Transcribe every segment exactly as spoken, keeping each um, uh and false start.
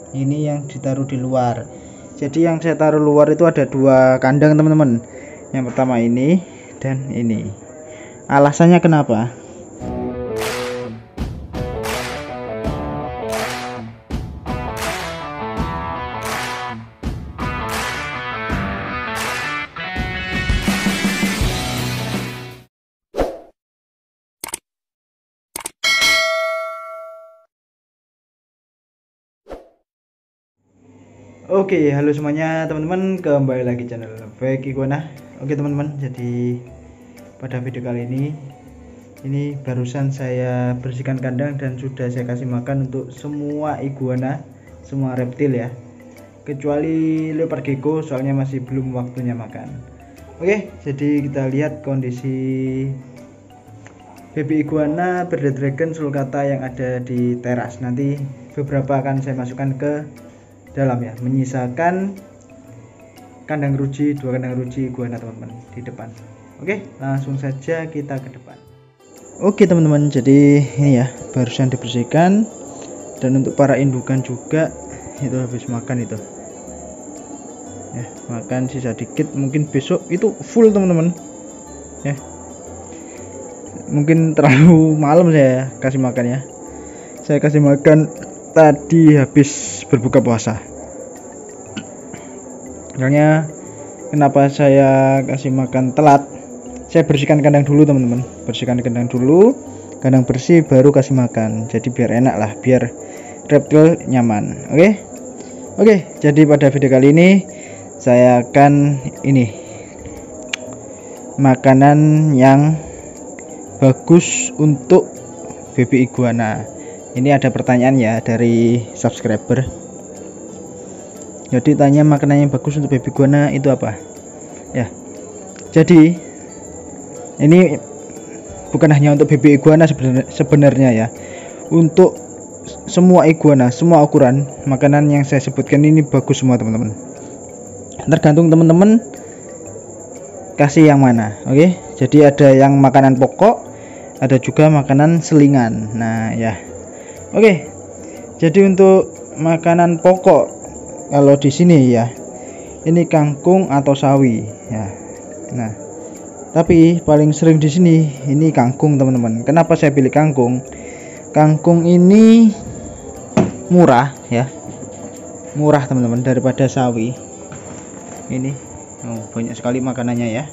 ini yang ditaruh di luar. Jadi yang saya taruh luar itu ada dua kandang teman-teman. Yang pertama ini dan ini. Alasannya kenapa? Oke, halo semuanya teman-teman, kembali lagi channel Fake Iguana. Oke teman-teman, jadi pada video kali ini ini barusan saya bersihkan kandang dan sudah saya kasih makan untuk semua iguana, semua reptil ya, kecuali leopard gecko, soalnya masih belum waktunya makan. Oke, jadi kita lihat kondisi baby iguana bearded dragon sulcata yang ada di teras. Nanti beberapa akan saya masukkan ke dalam ya, menyisakan kandang ruji, dua kandang ruji iguana teman-teman di depan. Oke, langsung saja kita ke depan. Oke teman-teman, jadi ini ya barusan dibersihkan, dan untuk para indukan juga itu habis makan itu ya, makan sisa dikit, mungkin besok itu full teman-teman ya, mungkin terlalu malam saya kasih makan ya. Saya kasih makan tadi habis berbuka puasa. Makanya kenapa saya kasih makan telat, saya bersihkan kandang dulu teman-teman, bersihkan kandang dulu, kandang bersih baru kasih makan, jadi biar enak lah, biar reptil nyaman. Oke oke jadi pada video kali ini saya akan ini makanan yang bagus untuk baby iguana. Ini ada pertanyaan ya dari subscriber. Jadi tanya makanan yang bagus untuk baby iguana itu apa? Ya. Jadi ini bukan hanya untuk baby iguana sebenarnya ya. Untuk semua iguana, semua ukuran, makanan yang saya sebutkan ini bagus semua teman-teman. Tergantung teman-teman kasih yang mana. Oke. Jadi ada yang makanan pokok, ada juga makanan selingan. Nah, ya. Oke, jadi untuk makanan pokok kalau di sini ya, ini kangkung atau sawi ya. Nah, tapi paling sering di sini ini kangkung teman-teman. Kenapa saya pilih kangkung? Kangkung ini murah ya, murah teman-teman daripada sawi. Ini oh, banyak sekali makanannya ya.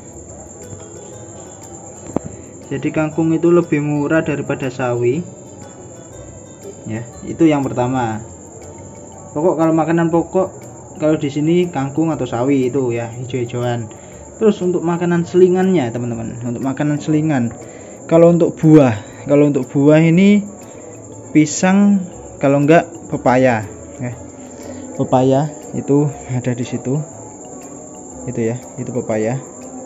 Jadi kangkung itu lebih murah daripada sawi. Ya, itu yang pertama. Pokok kalau makanan pokok kalau di sini kangkung atau sawi itu ya, hijau-hijauan. Terus untuk makanan selingannya teman-teman, untuk makanan selingan, kalau untuk buah, kalau untuk buah ini pisang, kalau enggak pepaya ya. Pepaya itu ada di situ. Itu ya, itu pepaya.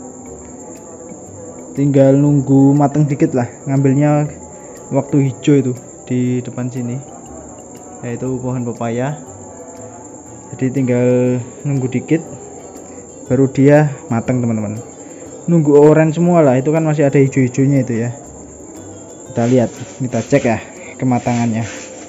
Tinggal nunggu mateng dikit lah, ngambilnya waktu hijau itu di depan sini, yaitu pohon pepaya. Jadi tinggal nunggu dikit baru dia matang teman-teman. Nunggu orange semua lah, itu kan masih ada hijau-hijaunya itu ya. Kita lihat, kita cek ya kematangannya.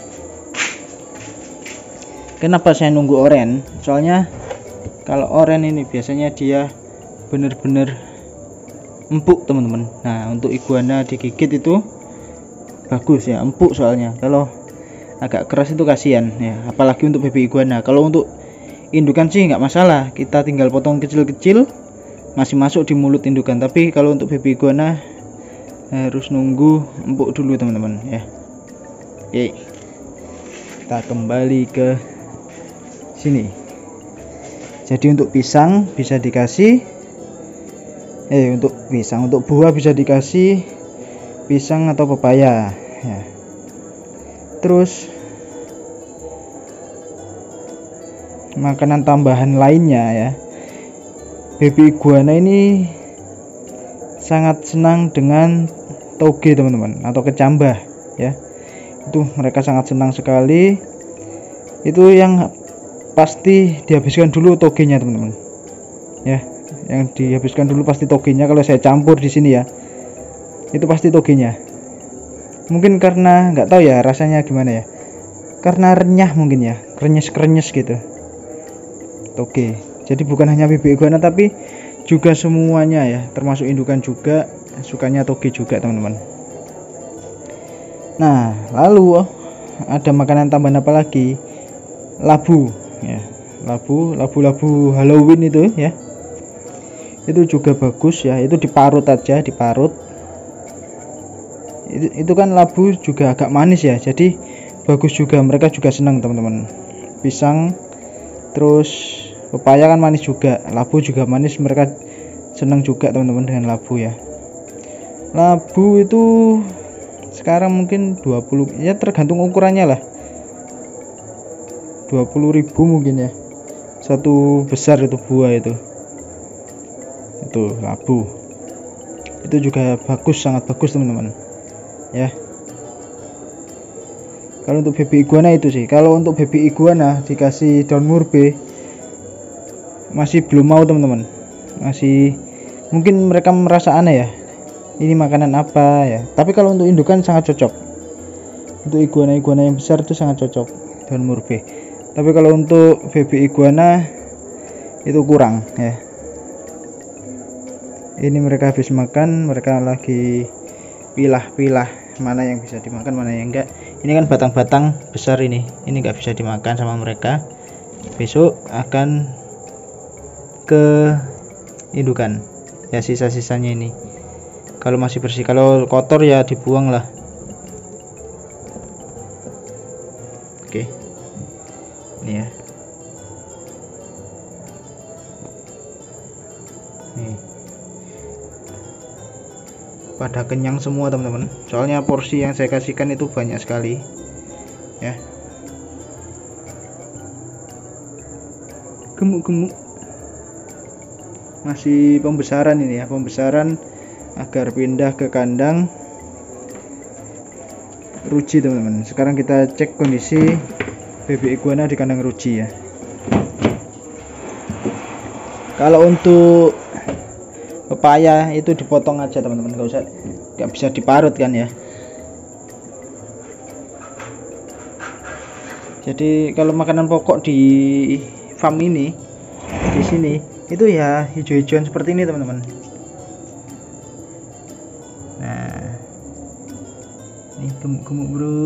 Kenapa saya nunggu orange? Soalnya kalau orange ini biasanya dia bener-bener empuk teman-teman. Nah, untuk iguana digigit itu bagus ya, empuk soalnya. Kalau agak keras itu kasihan ya, apalagi untuk baby iguana. Kalau untuk indukan sih nggak masalah, kita tinggal potong kecil-kecil masih masuk di mulut indukan. Tapi kalau untuk baby iguana harus nunggu empuk dulu teman-teman ya. Oke, kita kembali ke sini. Jadi untuk pisang bisa dikasih eh untuk pisang, untuk buah bisa dikasih pisang atau pepaya ya. Terus makanan tambahan lainnya ya, baby iguana ini sangat senang dengan toge teman-teman, atau kecambah ya. Itu mereka sangat senang sekali. Itu yang pasti dihabiskan dulu togenya teman-teman ya, yang dihabiskan dulu pasti togenya. Kalau saya campur di sini ya, itu pasti togenya. Mungkin karena nggak tahu ya rasanya gimana ya, karena renyah mungkin ya, krenyes-krenyes gitu. Oke, jadi bukan hanya baby iguana tapi juga semuanya ya, termasuk indukan juga sukanya toge juga teman-teman. Nah, lalu oh, ada makanan tambahan apa lagi? Labu ya, labu labu-labu Halloween itu ya, itu juga bagus ya. Itu diparut aja, diparut. Itu, itu kan labu juga agak manis ya, jadi bagus juga, mereka juga senang teman-teman. Pisang terus pepaya kan manis juga, labu juga manis, mereka senang juga teman-teman dengan labu ya. Labu itu sekarang mungkin dua puluh ya, tergantung ukurannya lah, dua puluh ribu mungkin ya, satu besar itu buah itu itu labu. Itu juga bagus, sangat bagus teman-teman ya. Kalau untuk baby iguana itu sih. Kalau untuk baby iguana dikasih daun murbe masih belum mau teman-teman, masih mungkin mereka merasa aneh ya, ini makanan apa ya. Tapi kalau untuk indukan sangat cocok, untuk iguana-iguana yang besar itu sangat cocok daun murbe. Tapi kalau untuk baby iguana itu kurang ya. Ini mereka habis makan, mereka lagi pilah-pilah mana yang bisa dimakan, mana yang enggak. Ini kan batang-batang besar ini, ini enggak bisa dimakan sama mereka. Besok akan ke indukan ya, sisa-sisanya ini. Kalau masih bersih, kalau kotor ya dibuang lah. Oke, ini ya. Nih, pada kenyang semua teman-teman, soalnya porsi yang saya kasihkan itu banyak sekali ya. Gemuk-gemuk, masih pembesaran ini ya, pembesaran agar pindah ke kandang ruji teman-teman. Sekarang kita cek kondisi baby iguana di kandang ruji ya. Kalau untuk pepaya itu dipotong aja teman-teman, nggak usah, nggak bisa diparut kan ya. Jadi kalau makanan pokok di farm ini, di sini itu ya hijau-hijauan seperti ini teman-teman. Nah, ini gemuk-gemuk bro.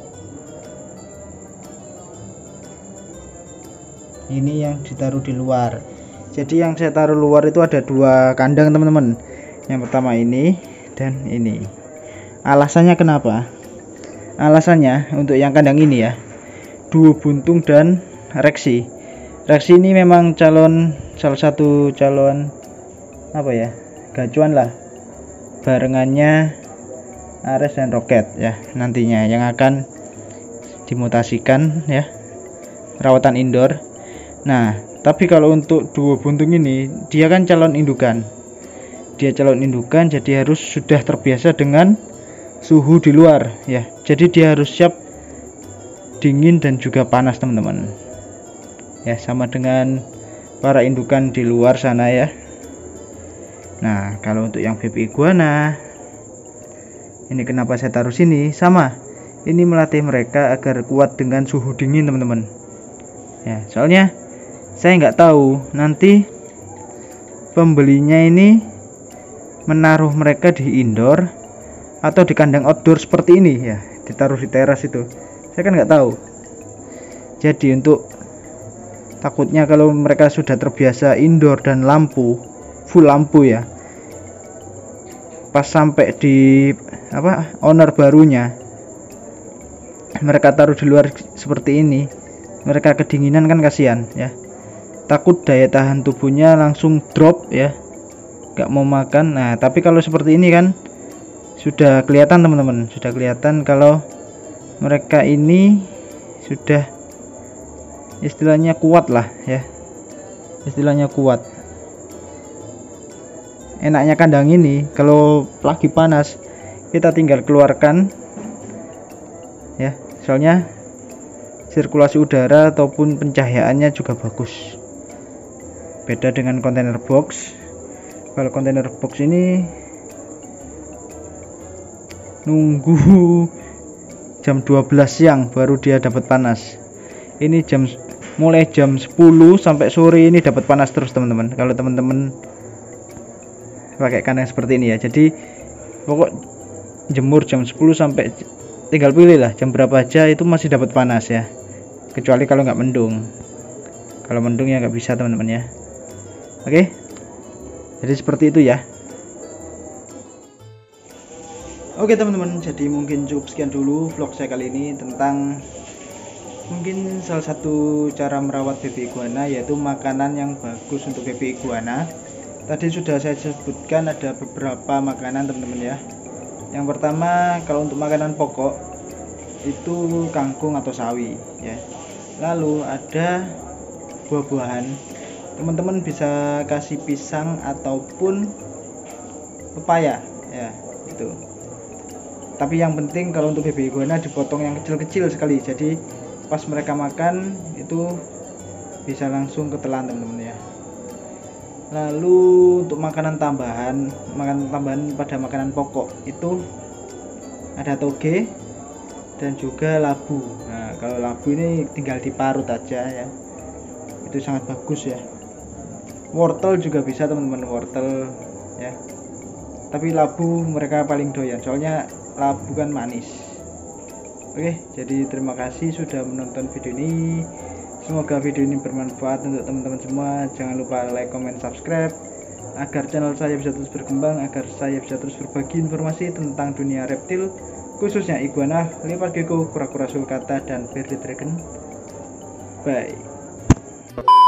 Ini yang ditaruh di luar. Jadi yang saya taruh luar itu ada dua kandang teman-teman. Yang pertama ini dan ini. Alasannya kenapa? Alasannya untuk yang kandang ini ya, duo buntung dan reksi. Reksi ini memang calon, salah satu calon apa ya, gacuan lah, barengannya Ares dan Roket ya, nantinya yang akan dimutasikan ya, perawatan indoor. Nah, tapi kalau untuk duo buntung ini, dia kan calon indukan. Dia calon indukan, jadi harus sudah terbiasa dengan suhu di luar ya. Jadi dia harus siap dingin dan juga panas teman-teman. Ya, sama dengan para indukan di luar sana ya. Nah, kalau untuk yang baby iguana, ini kenapa saya taruh sini? Sama, ini melatih mereka agar kuat dengan suhu dingin teman-teman. Ya, soalnya saya nggak tahu nanti pembelinya ini menaruh mereka di indoor atau di kandang outdoor seperti ini ya, ditaruh di teras itu. Saya kan nggak tahu. Jadi untuk takutnya kalau mereka sudah terbiasa indoor dan lampu, full lampu ya, pas sampai di apa owner barunya mereka taruh di luar seperti ini, mereka kedinginan kan kasihan ya. Takut daya tahan tubuhnya langsung drop ya, nggak mau makan. Nah, tapi kalau seperti ini kan sudah kelihatan teman-teman, sudah kelihatan kalau mereka ini sudah istilahnya kuat lah ya, istilahnya kuat. Enaknya kandang ini kalau lagi panas kita tinggal keluarkan ya, soalnya sirkulasi udara ataupun pencahayaannya juga bagus. Beda dengan kontainer box. Kalau kontainer box ini nunggu jam dua belas siang baru dia dapat panas. Ini jam mulai jam sepuluh sampai sore ini dapat panas terus teman-teman. Kalau teman-teman pakai kandang seperti ini ya. Jadi pokok jemur jam sepuluh sampai tinggal pilih lah jam berapa aja itu masih dapat panas ya. Kecuali kalau nggak mendung. Kalau mendung ya nggak bisa teman-teman ya. Oke. Jadi seperti itu ya. Oke teman-teman, jadi mungkin cukup sekian dulu vlog saya kali ini tentang mungkin salah satu cara merawat baby iguana, yaitu makanan yang bagus untuk baby iguana. Tadi sudah saya sebutkan ada beberapa makanan teman-teman ya. Yang pertama, kalau untuk makanan pokok itu kangkung atau sawi ya. Lalu ada buah-buahan, teman-teman bisa kasih pisang ataupun pepaya ya, itu. Tapi yang penting kalau untuk baby iguana dipotong yang kecil-kecil sekali, jadi pas mereka makan itu bisa langsung ketelan teman-teman ya. Lalu untuk makanan tambahan, makanan tambahan pada makanan pokok itu ada toge dan juga labu. Nah kalau labu ini tinggal diparut aja ya, itu sangat bagus ya. Wortel juga bisa teman-teman, wortel ya, tapi labu mereka paling doyan soalnya labu kan manis. Oke, jadi terima kasih sudah menonton video ini. Semoga video ini bermanfaat untuk teman-teman semua. Jangan lupa like, comment, subscribe agar channel saya bisa terus berkembang, agar saya bisa terus berbagi informasi tentang dunia reptil, khususnya iguana, leopard gecko, kura-kura sulcata, dan bearded dragon. Bye.